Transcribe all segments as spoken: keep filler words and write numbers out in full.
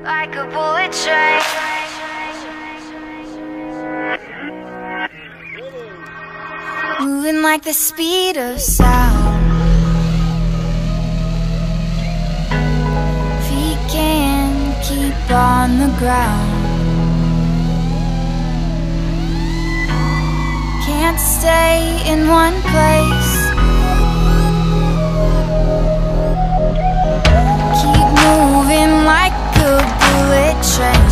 like a bullet train. Moving like the speed of sound. Feet can't keep on the ground. Can't stay in one place. Keep moving like a bullet train.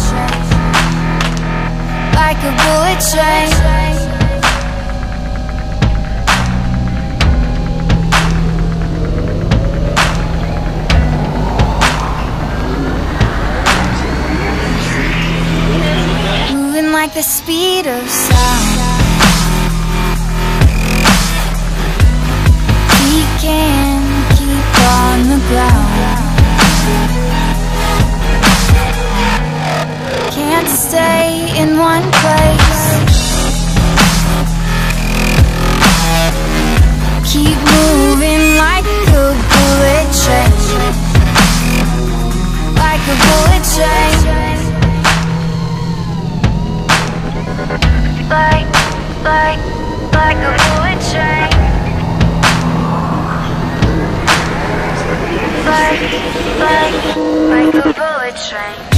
Like a bullet train. Like the speed of sound. We can't keep on the ground. Can't stay in one place. Keep moving like a bullet train. Like a bullet train. Like, like, like a bullet train. Like, like, like a bullet train.